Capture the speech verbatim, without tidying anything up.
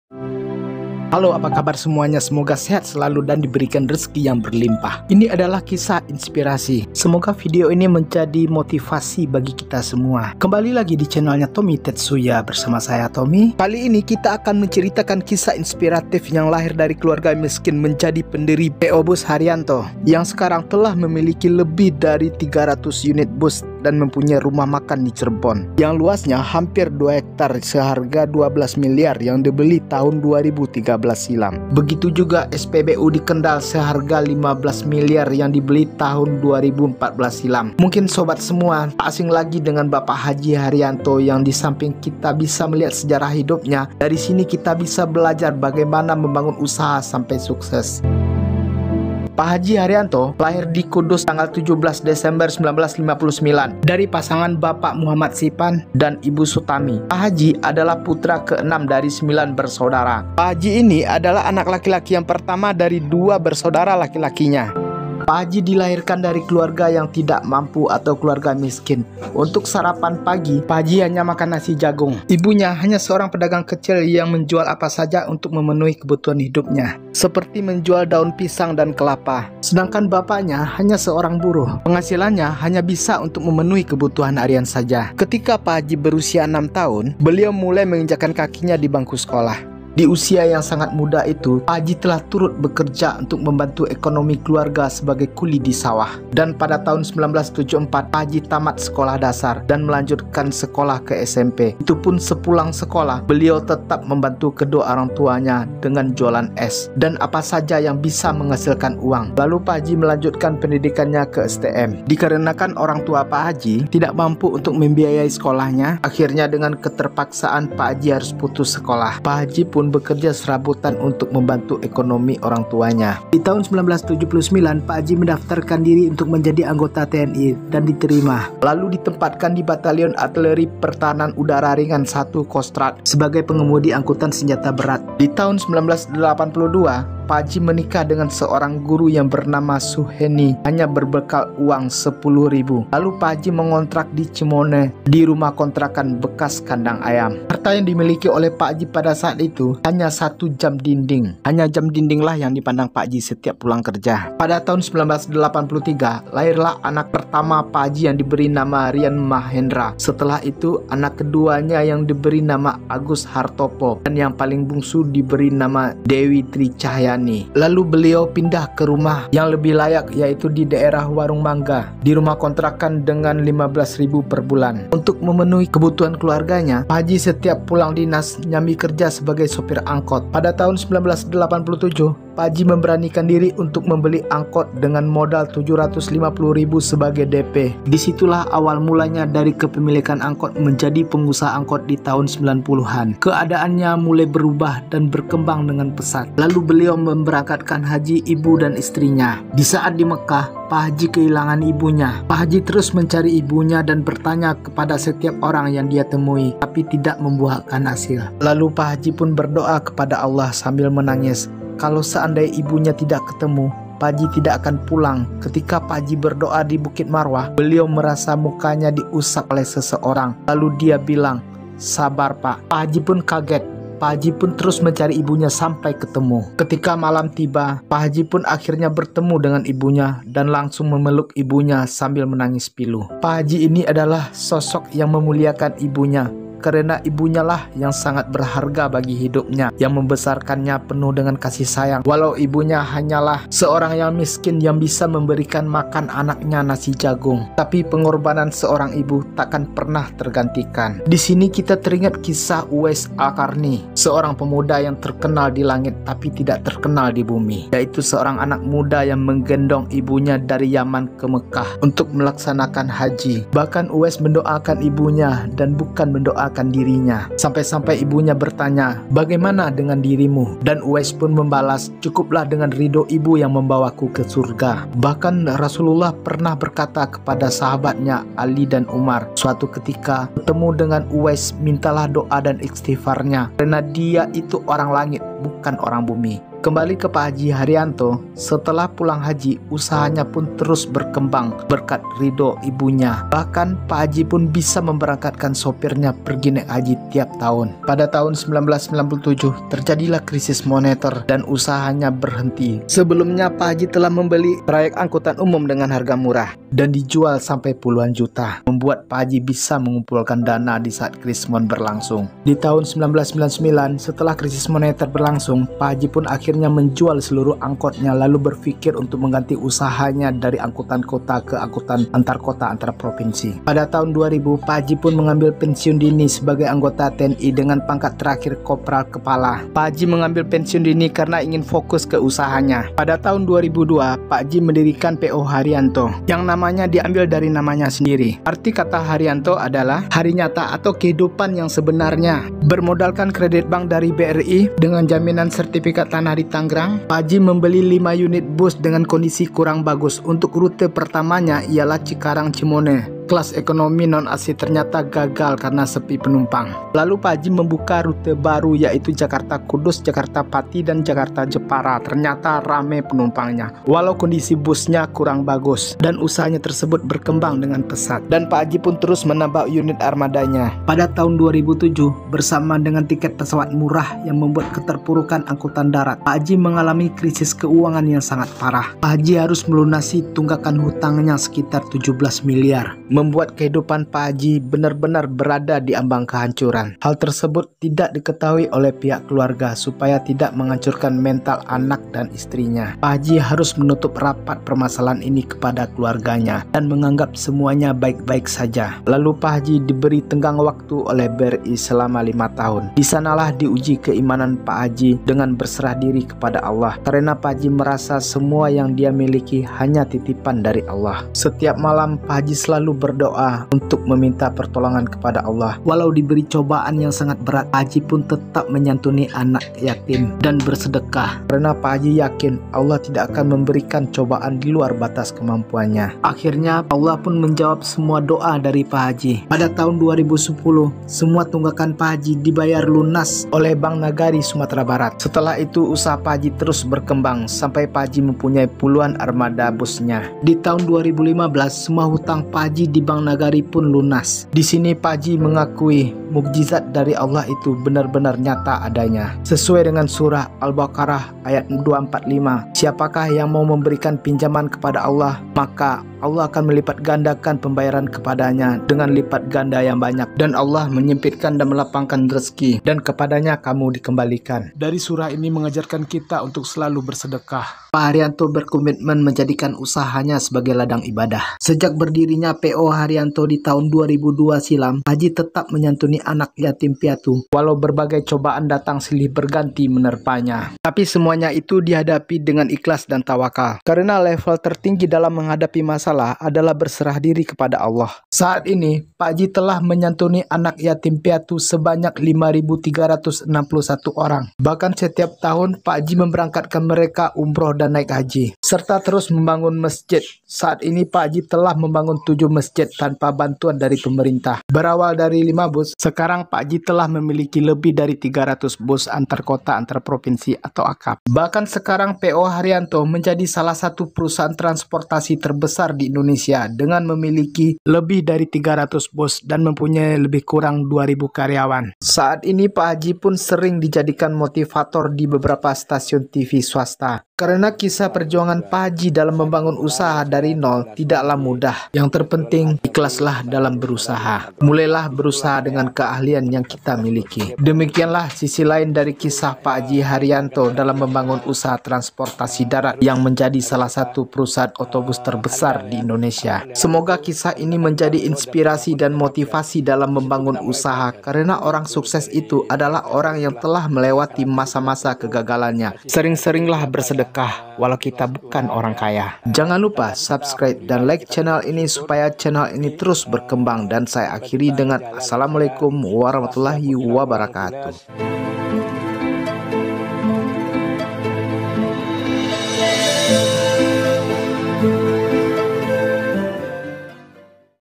Halo, apa kabar semuanya? Semoga sehat selalu dan diberikan rezeki yang berlimpah. Ini adalah kisah inspirasi. Semoga video ini menjadi motivasi bagi kita semua. Kembali lagi di channelnya Tommy Tetsuya bersama saya Tommy. Kali ini kita akan menceritakan kisah inspiratif yang lahir dari keluarga miskin menjadi pendiri P O Bus Haryanto yang sekarang telah memiliki lebih dari tiga ratus unit bus dan mempunyai rumah makan di Cirebon yang luasnya hampir dua hektar seharga dua belas miliar yang dibeli tahun dua ribu tiga belas silam. Begitu juga S P B U di Kendal seharga lima belas miliar yang dibeli tahun dua ribu empat belas silam. Mungkin sobat semua tak asing lagi dengan Bapak Haji Haryanto yang di samping kita bisa melihat sejarah hidupnya, dari sini kita bisa belajar bagaimana membangun usaha sampai sukses. Pak Haji Haryanto lahir di Kudus tanggal tujuh belas Desember seribu sembilan ratus lima puluh sembilan dari pasangan Bapak Muhammad Sipan dan Ibu Sutami. Pak Haji adalah putra keenam dari sembilan bersaudara. Pak Haji ini adalah anak laki-laki yang pertama dari dua bersaudara laki-lakinya. Pak Haji dilahirkan dari keluarga yang tidak mampu atau keluarga miskin. Untuk sarapan pagi, Pak Haji hanya makan nasi jagung. Ibunya hanya seorang pedagang kecil yang menjual apa saja untuk memenuhi kebutuhan hidupnya, seperti menjual daun pisang dan kelapa. Sedangkan bapaknya hanya seorang buruh. Penghasilannya hanya bisa untuk memenuhi kebutuhan harian saja. Ketika Pak Haji berusia enam tahun, beliau mulai menginjakkan kakinya di bangku sekolah. Di usia yang sangat muda itu, Pak Haji telah turut bekerja untuk membantu ekonomi keluarga sebagai kuli di sawah. Dan pada tahun seribu sembilan ratus tujuh puluh empat, Pak Haji tamat sekolah dasar dan melanjutkan sekolah ke S M P. Itu pun sepulang sekolah, beliau tetap membantu kedua orang tuanya dengan jualan es dan apa saja yang bisa menghasilkan uang. Lalu Pak Haji melanjutkan pendidikannya ke S T M. Dikarenakan orang tua Pak Haji tidak mampu untuk membiayai sekolahnya, akhirnya dengan keterpaksaan Pak Haji harus putus sekolah. Pak Haji pun bekerja serabutan untuk membantu ekonomi orang tuanya. Di tahun seribu sembilan ratus tujuh puluh sembilan, Pak Haji mendaftarkan diri untuk menjadi anggota T N I dan diterima. Lalu ditempatkan di Batalion Artileri Pertahanan Udara Ringan satu Kostrad sebagai pengemudi angkutan senjata berat. Di tahun seribu sembilan ratus delapan puluh dua, Pak Haji menikah dengan seorang guru yang bernama Suheni hanya berbekal uang sepuluh ribu. Lalu Pak Haji mengontrak di Cimone di rumah kontrakan bekas kandang ayam. Harta yang dimiliki oleh Pak Haji pada saat itu hanya satu jam dinding. Hanya jam dinding lah yang dipandang Pak Haji setiap pulang kerja. Pada tahun seribu sembilan ratus delapan puluh tiga, lahirlah anak pertama Pak Haji yang diberi nama Rian Mahendra. Setelah itu, anak keduanya yang diberi nama Agus Hartopo dan yang paling bungsu diberi nama Dewi Tri Cahyani. Lalu beliau pindah ke rumah yang lebih layak, yaitu di daerah Warung Mangga, di rumah kontrakan dengan lima belas ribu per bulan. Untuk memenuhi kebutuhan keluarganya, Pak Haji setiap pulang dinas nyambi kerja sebagai sopir angkot. Pada tahun seribu sembilan ratus delapan puluh tujuh, Pak Haji memberanikan diri untuk membeli angkot dengan modal tujuh ratus lima puluh ribu sebagai D P. Disitulah awal mulanya dari kepemilikan angkot menjadi pengusaha angkot di tahun sembilan puluhan. Keadaannya mulai berubah dan berkembang dengan pesat. Lalu beliau memberangkatkan haji ibu dan istrinya. Di saat di Mekah, Pak Haji kehilangan ibunya. Pak Haji terus mencari ibunya dan bertanya kepada setiap orang yang dia temui, tapi tidak membuahkan hasil. Lalu Pak Haji pun berdoa kepada Allah sambil menangis. Kalau seandainya ibunya tidak ketemu, Pak Haji tidak akan pulang. Ketika Pak Haji berdoa di Bukit Marwah, beliau merasa mukanya diusap oleh seseorang. Lalu dia bilang, "Sabar Pak." Pak Haji pun kaget. Pak Haji pun terus mencari ibunya sampai ketemu. Ketika malam tiba, Pak Haji pun akhirnya bertemu dengan ibunya dan langsung memeluk ibunya sambil menangis pilu. Pak Haji ini adalah sosok yang memuliakan ibunya, karena ibunya lah yang sangat berharga bagi hidupnya, yang membesarkannya penuh dengan kasih sayang. Walau ibunya hanyalah seorang yang miskin yang bisa memberikan makan anaknya nasi jagung, tapi pengorbanan seorang ibu takkan pernah tergantikan. Di sini kita teringat kisah Uwais Al-Qarni, seorang pemuda yang terkenal di langit tapi tidak terkenal di bumi, yaitu seorang anak muda yang menggendong ibunya dari Yaman ke Mekah untuk melaksanakan haji. Bahkan Uwais mendoakan ibunya dan bukan mendoakan akan dirinya. Sampai-sampai ibunya bertanya, "Bagaimana dengan dirimu?" Dan Uwais pun membalas, "Cukuplah dengan ridho ibu yang membawaku ke surga." Bahkan Rasulullah pernah berkata kepada sahabatnya Ali dan Umar, suatu ketika bertemu dengan Uwais, mintalah doa dan istighfarnya, karena dia itu orang langit bukan orang bumi. Kembali ke Pak Haji Haryanto, setelah pulang haji, usahanya pun terus berkembang berkat ridho ibunya. Bahkan Pak Haji pun bisa memberangkatkan sopirnya pergi naik haji tiap tahun. Pada tahun seribu sembilan ratus sembilan puluh tujuh, terjadilah krisis moneter dan usahanya berhenti. Sebelumnya Pak Haji telah membeli trayek angkutan umum dengan harga murah dan dijual sampai puluhan juta, membuat Pak Haji bisa mengumpulkan dana di saat krisis moneter berlangsung. Di tahun seribu sembilan ratus sembilan puluh sembilan, setelah krisis moneter berlangsung, Pak Haji pun akhirnya menjual seluruh angkotnya lalu berpikir untuk mengganti usahanya dari angkutan kota ke angkutan antar kota antar provinsi. Pada tahun dua ribu, Pak Haji pun mengambil pensiun dini sebagai anggota T N I dengan pangkat terakhir Kopral Kepala. Pak Haji mengambil pensiun dini karena ingin fokus ke usahanya. Pada tahun dua ribu dua, Pak Haji mendirikan P O Haryanto yang namanya diambil dari namanya sendiri. Arti kata Haryanto adalah hari nyata atau kehidupan yang sebenarnya. Bermodalkan kredit bank dari B R I dengan jaminan sertifikat tanah di Tangerang, Pak Haji membeli lima unit bus dengan kondisi kurang bagus. Untuk rute pertamanya ialah Cikarang-Cimone. Kelas ekonomi non-A C ternyata gagal karena sepi penumpang. Lalu Pak Haji membuka rute baru yaitu Jakarta Kudus, Jakarta Pati, dan Jakarta Jepara. Ternyata rame penumpangnya walau kondisi busnya kurang bagus, dan usahanya tersebut berkembang dengan pesat. Dan Pak Haji pun terus menambah unit armadanya. Pada tahun dua ribu tujuh, bersama dengan tiket pesawat murah yang membuat keterpurukan angkutan darat, Pak Haji mengalami krisis keuangan yang sangat parah. Pak Haji harus melunasi tunggakan hutangnya sekitar tujuh belas miliar. Membuat kehidupan Pak Haji benar-benar berada di ambang kehancuran. Hal tersebut tidak diketahui oleh pihak keluarga supaya tidak menghancurkan mental anak dan istrinya. Pak Haji harus menutup rapat permasalahan ini kepada keluarganya dan menganggap semuanya baik-baik saja. Lalu Pak Haji diberi tenggang waktu oleh B R I selama lima tahun. Di sanalah diuji keimanan Pak Haji dengan berserah diri kepada Allah, karena Pak Haji merasa semua yang dia miliki hanya titipan dari Allah. Setiap malam Pak Haji selalu ber berdoa untuk meminta pertolongan kepada Allah. Walau diberi cobaan yang sangat berat, Pak Haji pun tetap menyantuni anak yatim dan bersedekah, karena Pak Haji yakin Allah tidak akan memberikan cobaan di luar batas kemampuannya. Akhirnya Allah pun menjawab semua doa dari Pak Haji. Pada tahun dua ribu sepuluh, semua tunggakan Pak Haji dibayar lunas oleh Bank Nagari Sumatera Barat. Setelah itu usaha Pak Haji terus berkembang sampai Pak Haji mempunyai puluhan armada busnya. Di tahun dua ribu lima belas, semua hutang Pak Haji di Bank Nagari pun lunas. Di sini Pak Haji mengakui mukjizat dari Allah itu benar-benar nyata adanya. Sesuai dengan surah Al-Baqarah ayat dua ratus empat puluh lima, siapakah yang mau memberikan pinjaman kepada Allah, maka Allah akan melipat gandakan pembayaran kepadanya dengan lipat ganda yang banyak, dan Allah menyempitkan dan melapangkan rezeki, dan kepadanya kamu dikembalikan. Dari surah ini mengajarkan kita untuk selalu bersedekah. Pak Haryanto berkomitmen menjadikan usahanya sebagai ladang ibadah. Sejak berdirinya P O Haryanto di tahun dua ribu dua silam, Haji tetap menyantuni anak yatim piatu walau berbagai cobaan datang silih berganti menerpanya. Tapi semuanya itu dihadapi dengan ikhlas dan tawakal, karena level tertinggi dalam menghadapi masalah adalah berserah diri kepada Allah. Saat ini Pak Haji telah menyantuni anak yatim piatu sebanyak lima ribu tiga ratus enam puluh satu orang. Bahkan setiap tahun Pak Haji memberangkatkan mereka umroh dan naik haji, serta terus membangun masjid. Saat ini Pak Haji telah membangun tujuh masjid tanpa bantuan dari pemerintah. Berawal dari lima bus, sekarang Pak Haji telah memiliki lebih dari tiga ratus bus antar kota antar provinsi atau A K A P. Bahkan sekarang P O Haryanto menjadi salah satu perusahaan transportasi terbesar di Indonesia dengan memiliki lebih dari tiga ratus bus dan mempunyai lebih kurang dua ribu karyawan. Saat ini Pak Haji pun sering dijadikan motivator di beberapa stasiun T V swasta. Karena kisah perjuangan Pak Haji dalam membangun usaha dari nol tidaklah mudah. Yang terpenting, ikhlaslah dalam berusaha. Mulailah berusaha dengan keahlian yang kita miliki. Demikianlah sisi lain dari kisah Pak Haji Haryanto dalam membangun usaha transportasi darat yang menjadi salah satu perusahaan otobus terbesar di Indonesia. Semoga kisah ini menjadi inspirasi dan motivasi dalam membangun usaha, karena orang sukses itu adalah orang yang telah melewati masa-masa kegagalannya. Sering-seringlah bersedekah walau kita bukan orang kaya. Jangan lupa subscribe dan like channel ini supaya channel ini terus berkembang, dan saya akhiri dengan assalamualaikum warahmatullahi wabarakatuh.